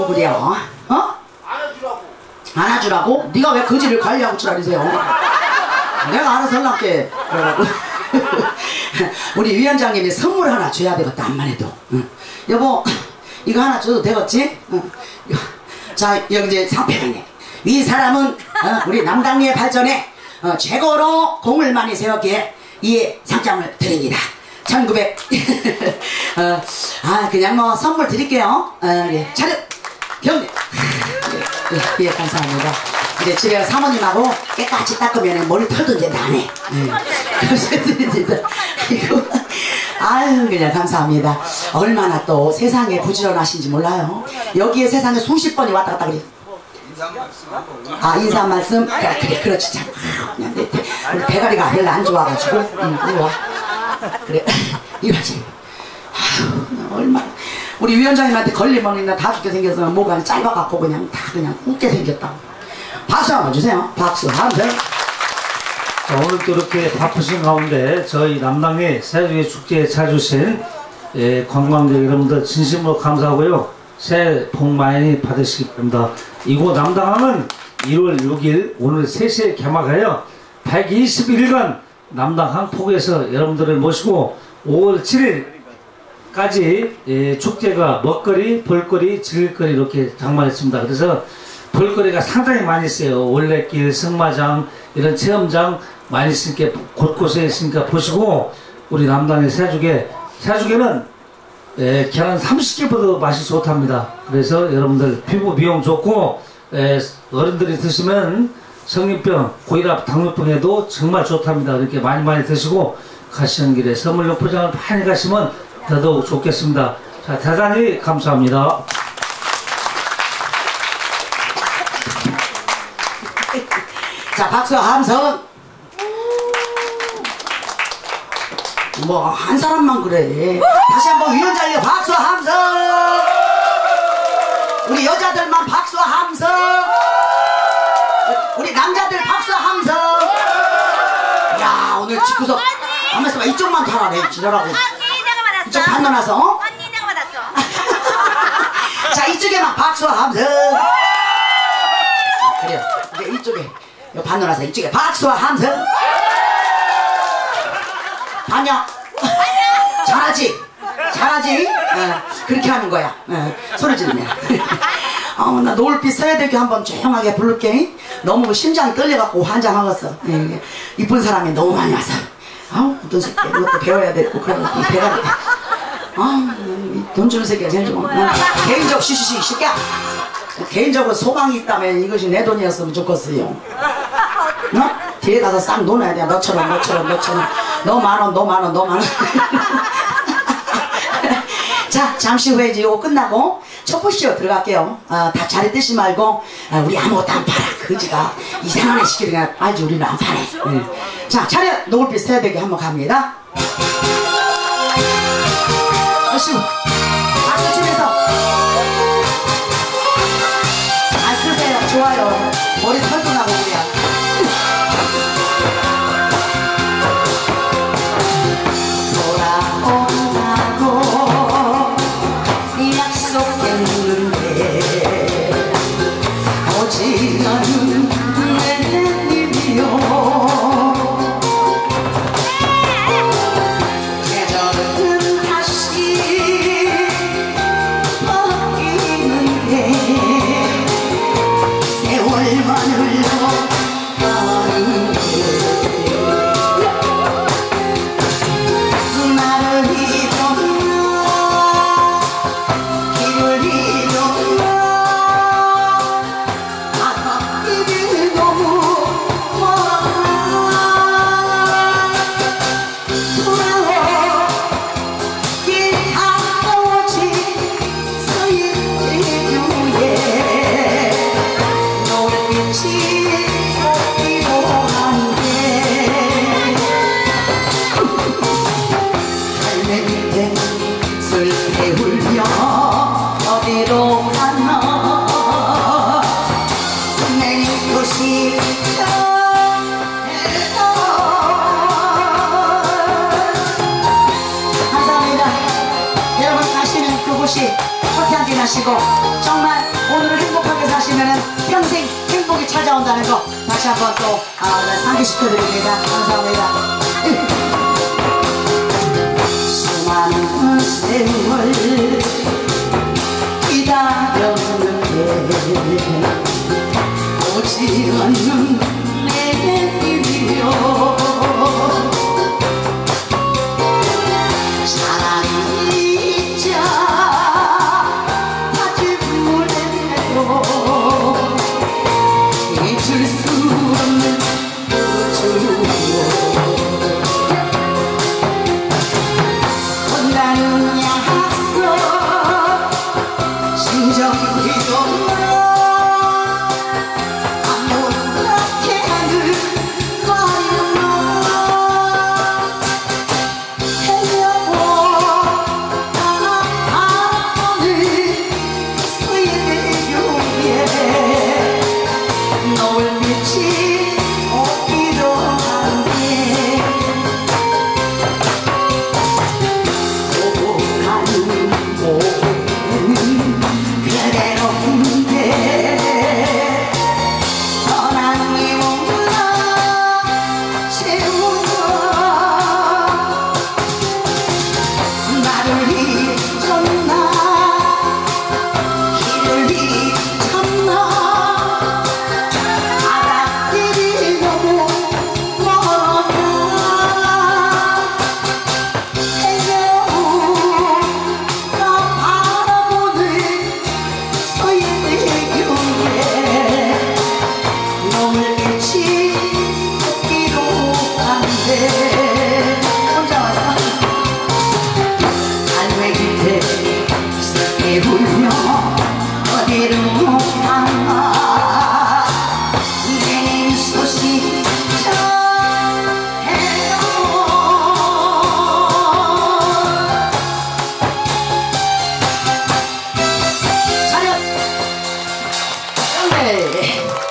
안아주려고 그래요? 어? 안아주라고? 네가 왜 거지를 관리하고 지랄이세요? 내가 알아서 할게. 그러라고. 우리 위원장님이 선물 하나 줘야 되겠다. 암만 해도. 응. 여보 이거 하나 줘도 되겠지? 응. 자 여기 이제 상패장님, 이 사람은 우리 남당리의 발전에 최고로 공을 많이 세웠기에 이 상장을 드립니다. 1900 그냥 뭐 선물 드릴게요. 예. 차렷 경례. 예, 감사합니다. 이제 집에 사모님하고 깨끗이 닦으면 머리 털도 이제 나네. 아유 그냥 감사합니다. 얼마나 또 세상에 부지런하신지 몰라요. 여기에 세상에 수십 번이 왔다 갔다 그래. 인사 말씀? 그래 그렇지 참. 우리 대가리가 별로 안 좋아가지고 이리 와. 그래 이리 와지. 얼마나 우리 위원장님한테 걸리면 다 죽게 생겨서 뭐가 짧아갖고 그냥 다 그냥 웃게 생겼다. 박수 한번 주세요. 박수 한번. 자, 오늘 또 이렇게 바쁘신 가운데 저희 남당의 새해주기 축제에 찾아주신 관광객 여러분들 진심으로 감사하고요. 새해 복 많이 받으시기 바랍니다. 이곳 남당항은 1월 6일 오늘 3시에 개막하여 121일간 남당 항폭에서 여러분들을 모시고 5월 7일까지 축제가 먹거리, 볼거리, 즐길거리 이렇게 장만했습니다. 그래서 볼거리가 상당히 많이 있어요. 올레길, 승마장, 이런 체험장 많이 있으니까 곳곳에 있으니까 보시고, 우리 남당의 새해주개는 계란 30개보다 맛이 좋답니다. 그래서 여러분들 피부 미용 좋고 어른들이 드시면 성인병, 고혈압, 당뇨병에도 정말 좋답니다. 이렇게 많이 드시고 가시는 길에 선물용 포장을 많이 가시면 더더욱 좋겠습니다. 자, 대단히 감사합니다. 자, 박수 함성. 뭐 한 사람만 그래. 다시 한번 위원장님 박수 함성. 우리 여자들만 박수 함성. 우리 남자들 박수 함성. 야 오늘 집구석 가만있어 봐. 이쪽만 달아내 지랄하고. 언니 내가 받았어. 이쪽 반너나서 언니 내가 받았어. 자 이쪽에만 박수 함성. 그래요. 이제 이쪽에 반너나서 이쪽에 박수 함성. 반야 잘하지? 잘하지? 그렇게 하는 거야. 소리 지르면. 나 노을빛 서해대교 한번 조용하게 부를게. 너무 심장이 떨려갖고 환장하겠어. 이쁜 사람이 너무 많이 와서. 어떤 새끼 이것도 배워야 되고 그런 것도 배가 돼. 돈 주는 새끼가 제일 좋아. 개인적 쉬쉬쉬 새끼야. 개인적으로 소망이 있다면 이것이 내 돈이었으면 좋겠어요. 뒤에 가서 싹 놀아야 돼. 너처럼. 너 만원. 자, 잠시 후에 이제 요거 끝나고 촛불쇼 들어갈게요. 다 자리 뜨지 말고 우리 아무것도 안 팔아. 그지가 이상한 애 시키니까 알지 우리는 안 팔아. 자, 차렷 노을빛 새되게 한번 갑니다. 어시고 박수 치면서 안 쓰세요. 좋아요. 머리 털도 나고 그래요. 하시고 정말 다시 한번 또 상기시켜드립니다. 감사합니다. 수많은 세월 기다렸는데 오지 않는 내 길이여 차라리 잊자 하지 못해도 잊을 수 없는 그 추억 혼나는 약속 진정이도 울며 어디로 가나